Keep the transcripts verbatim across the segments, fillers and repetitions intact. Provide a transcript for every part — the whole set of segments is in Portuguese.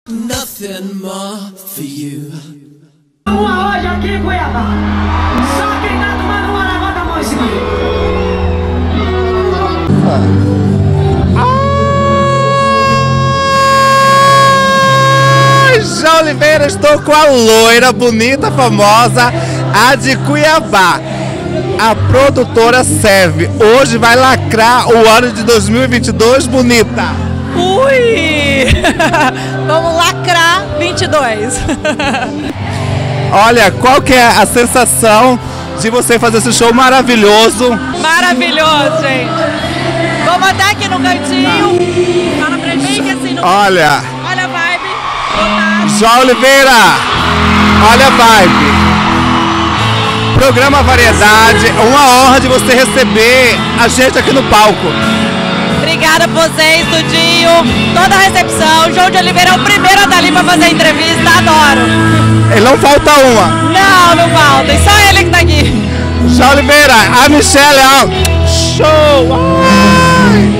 Nothing more for you. Uma hoje aqui em Cuiabá. Só quem tá tomando uma levanta a mão em cima. Ai, João Oliveira, estou com a loira, bonita, famosa, a de Cuiabá. A produtora Serve. Hoje vai lacrar o ano de dois mil e vinte e dois, bonita. Ui! Vamos lacrar vinte e dois. Olha, qual que é a sensação de você fazer esse show maravilhoso? Maravilhoso, gente. Vou botar aqui no cantinho. Fala pra mim que assim no... Olha. Olha a vibe. Botar. João Oliveira. Olha a vibe. Programa Variedade. Uma honra de você receber a gente aqui no palco. Obrigada por vocês, Tudinho, toda a recepção. João de Oliveira é o primeiro a estar ali para fazer a entrevista, adoro. Ele não falta uma. Não, não falta, e só ele que tá aqui. João Oliveira, a Michelle, ó. Show! Ai.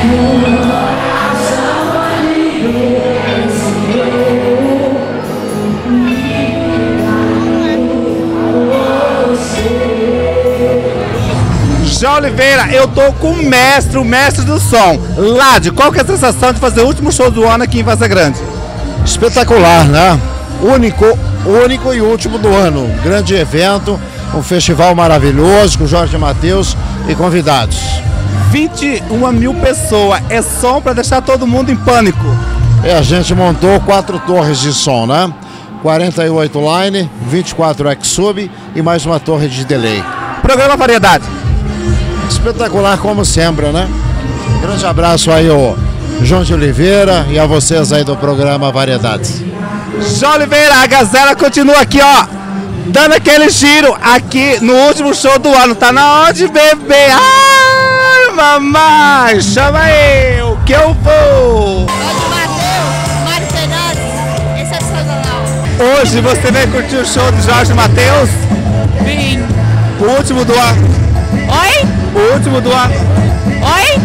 João Oliveira, eu tô com o mestre, o mestre do som. Lade, qual que é a sensação de fazer o último show do ano aqui em Vaza Grande? Espetacular, né? Único, único e último do ano. Grande evento, um festival maravilhoso com Jorge Mateus e convidados. vinte e uma mil pessoas, é som para deixar todo mundo em pânico. É, a gente montou quatro torres de som, né? quarenta e oito line, vinte e quatro X-Sub e mais uma torre de delay. Programa Variedade. Espetacular como sempre, né? Grande abraço aí ao João de Oliveira e a vocês aí do programa Variedades. João Oliveira, a Gazela continua aqui, ó, dando aquele giro aqui no último show do ano. Tá na hora de beber. Ai, mamãe, chama eu, que eu vou. Jorge Mateus, Mário Fernandes, excepcional. Hoje você vem curtir o show do Jorge Mateus? Vim. O último do ano. Oi? O último do ano. Oi?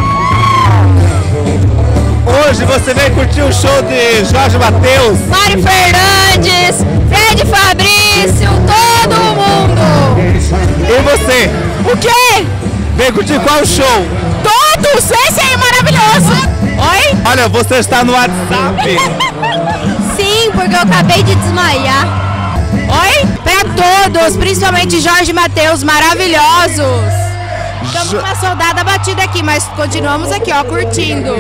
Hoje você vem curtir o show de Jorge Mateus? Mário Fernandes, Fred Fabrício, todo mundo. E você? O quê? Vem curtir qual show? Todos! Esse aí é maravilhoso! Oi? Olha, você está no WhatsApp. Sim, porque eu acabei de desmaiar. Oi? Pra todos, principalmente Jorge Mateus, maravilhosos! Estamos Jo- com uma soldada batida aqui, mas continuamos aqui, ó, curtindo.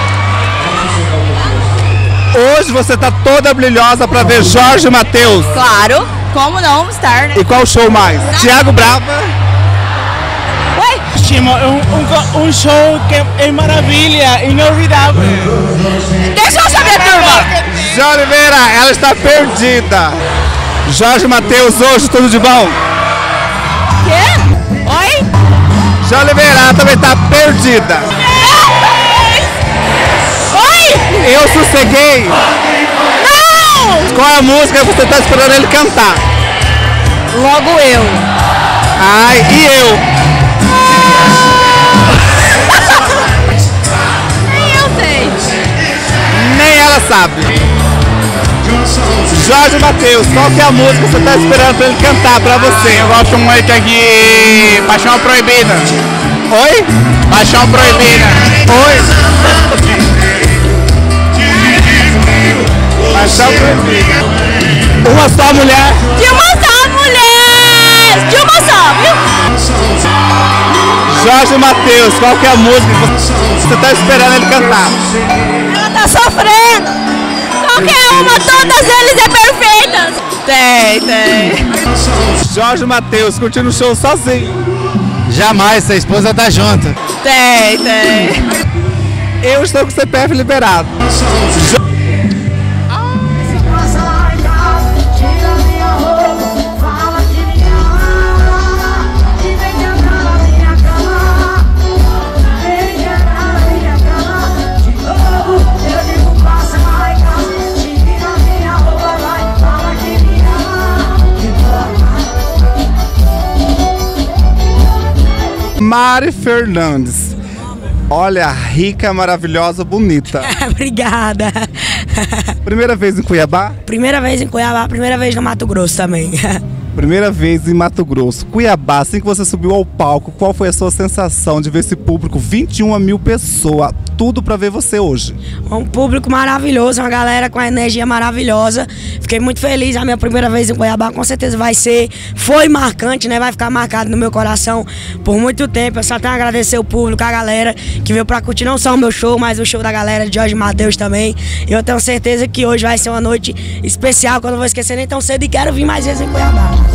Hoje você está toda brilhosa para ver Jorge Mateus. Claro, como não estar, né? E qual show mais? Thiago Brava. Oi? Um, um, um show que é maravilha, inolvidável. Deixa eu saber, turma! João Oliveira, ela está perdida. Jorge Mateus, hoje tudo de bom? Quê? Oi? João Oliveira, ela também está perdida. Oi? Eu sosseguei. Não! Qual é a música que você está esperando ele cantar? Logo eu. Ai, e eu? Nem eu sei. Nem ela sabe. Jorge Mateus, qual que é a música que você está esperando para ele cantar para você? Eu gosto muito aqui, Paixão Proibida. Oi? Paixão Proibida. Oi? Paixão Proibida. Uma só mulher. De uma só, mulher! De uma só, viu? Jorge Mateus, qual que é a música que você está esperando ele cantar? Ela tá sofrendo! Qualquer uma, todas eles é perfeitas! Tem, tem. Jorge Mateus, curtindo o show sozinho. Jamais, a esposa tá junto. Tem, tem. Eu estou com o C P F liberado. Mari Fernandes. Olha, rica, maravilhosa, bonita. Obrigada. Primeira vez em Cuiabá? Primeira vez em Cuiabá, primeira vez no Mato Grosso também. Primeira vez em Mato Grosso. Cuiabá, assim que você subiu ao palco, qual foi a sua sensação de ver esse público? vinte e uma mil pessoas, tudo pra ver você hoje. Um público maravilhoso, uma galera com energia maravilhosa. Fiquei muito feliz, a minha primeira vez em Cuiabá com certeza vai ser, foi marcante, né? Vai ficar marcado no meu coração por muito tempo. Eu só tenho a agradecer o público, a galera que veio pra curtir não só o meu show, mas o show da galera de Jorge Mateus também. Eu tenho certeza que hoje vai ser uma noite especial, que eu não vou esquecer nem tão cedo e quero vir mais vezes em Cuiabá.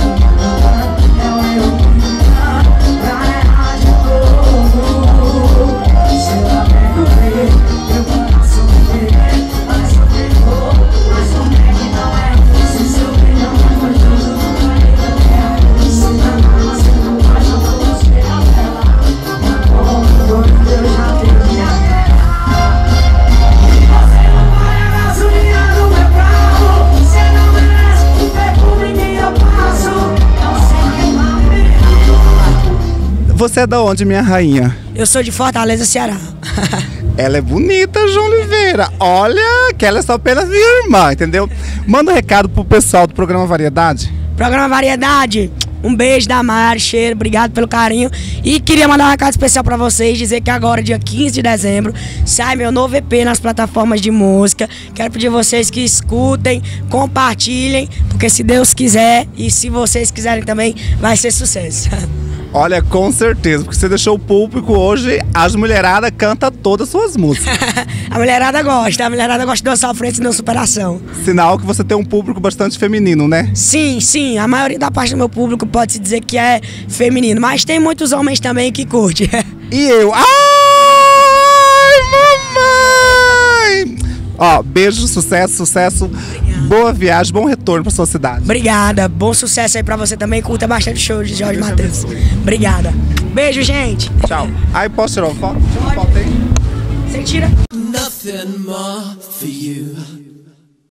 Você é da onde, minha rainha? Eu sou de Fortaleza, Ceará. Ela é bonita, João Oliveira. Olha, que ela é só apenas minha irmã, entendeu? Manda um recado pro pessoal do programa Variedade. Programa Variedade, um beijo da Mari, cheiro, obrigado pelo carinho. E queria mandar um recado especial pra vocês, dizer que agora, dia quinze de dezembro, sai meu novo E P nas plataformas de música. Quero pedir a vocês que escutem, compartilhem, porque se Deus quiser e se vocês quiserem também, vai ser sucesso. Olha, com certeza, porque você deixou o público hoje, as mulheradas cantam todas as suas músicas. A mulherada gosta, a mulherada gosta de uma sofrência e de uma superação. Sinal que você tem um público bastante feminino, né? Sim, sim, a maioria da parte do meu público pode-se dizer que é feminino, mas tem muitos homens também que curtem. E eu, ai, mamãe! Ó, beijo, sucesso, sucesso. Obrigada. Boa viagem, bom retorno pra sua cidade. Obrigada, bom sucesso aí pra você também. Curta bastante o show de Jorge Mateus. Obrigada. Beijo, gente. Tchau. Aí, posso tirar uma foto? Tira uma foto aí. Você tira. Nothing more for you.